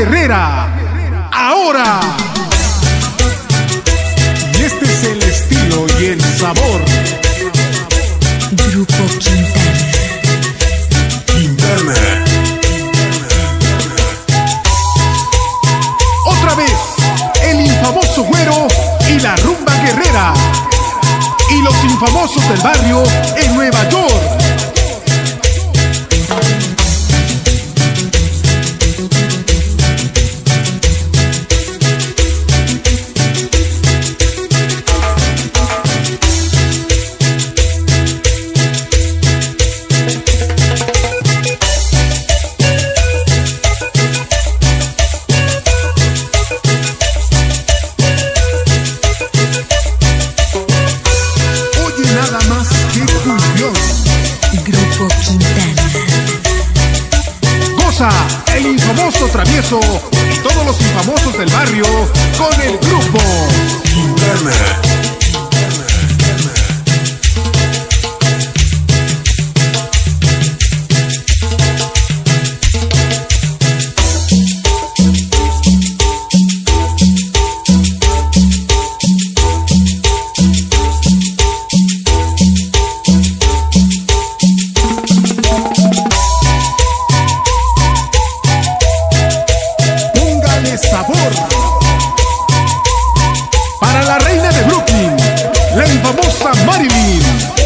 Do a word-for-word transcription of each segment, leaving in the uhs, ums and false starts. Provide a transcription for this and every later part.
Guerrera. Ahora. Y este es el estilo y el sabor. Grupo Quintana. Quintana. Otra vez, el infamoso Güero y la Rumba Guerrera. Y los infamosos del barrio en Nueva York. Grupo Quintana. Goza el infamoso travieso y todos los infamosos del barrio con el Grupo Quintana. Sabor para la reina de Brooklyn, la infamosa Marilyn.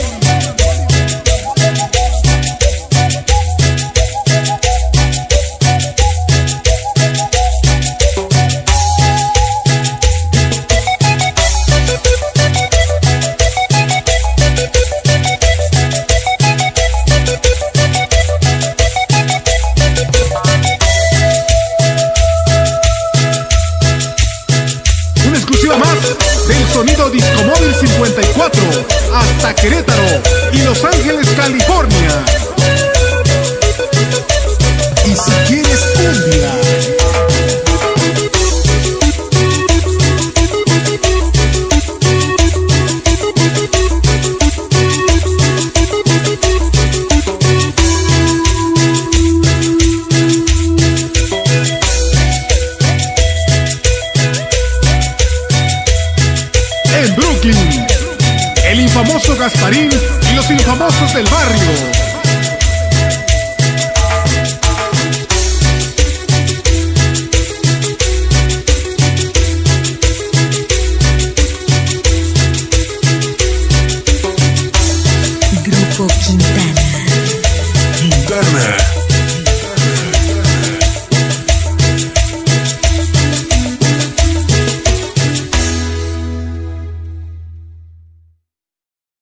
Más del sonido Discomóvil cincuenta y cuatro hasta Querétaro y Los Ángeles, California. Y si quieres cumbia, en Brooklyn, el infamoso Gasparín y los infamosos del barrio.